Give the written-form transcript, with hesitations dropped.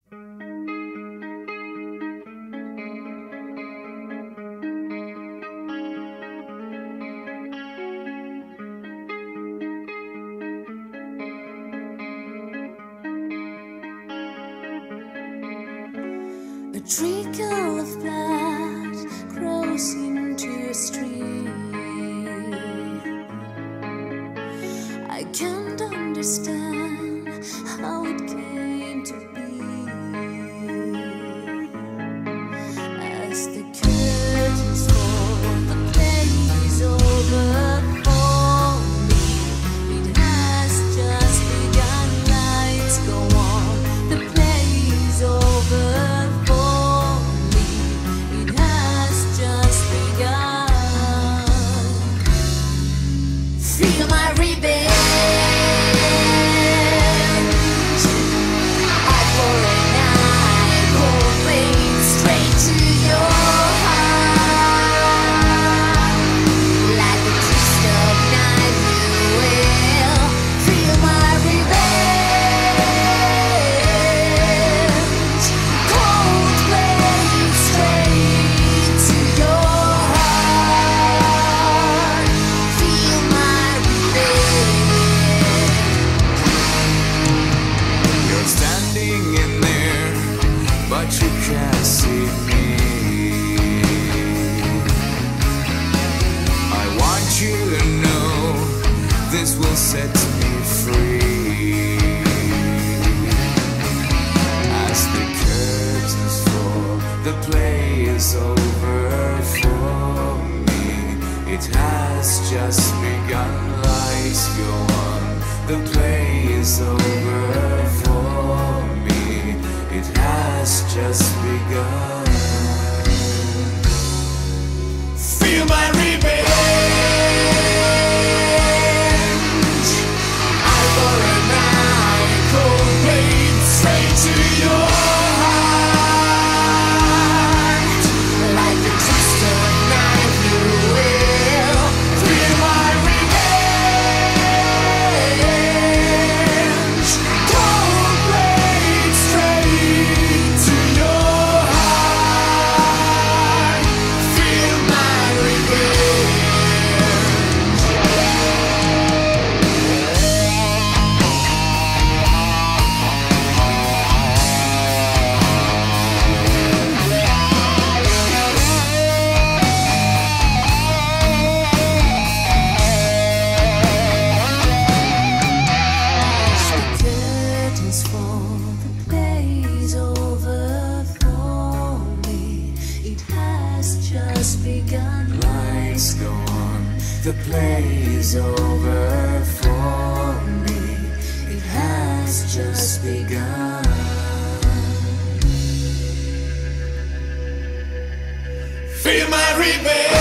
A trickle of blood grows into a stream. I can't understand how it came to be. As the curtains fall, the play is over for me. It has just begun, lights go on, the play is over. Feel my revenge. I for a night, cold blade straight to your heart. Like a twist of knife, you will feel my revenge. Cold blade straight to your heart. Feel my but you can't see me. I want you to know this will set me free. As the curtains fall, the play is over for me. It has just begun, lights go on, the play is over for me. It has just begun. Feel my revenge. I for a night, cold blade straight to your heart. Like a twist of knife, you will feel my revenge. Cold blade straight to your heart. Feel my revenge. As the curtains fall, the play's over for me. It has just begun. Lights go on, the play is over for me. It has just begun. Feel my revenge.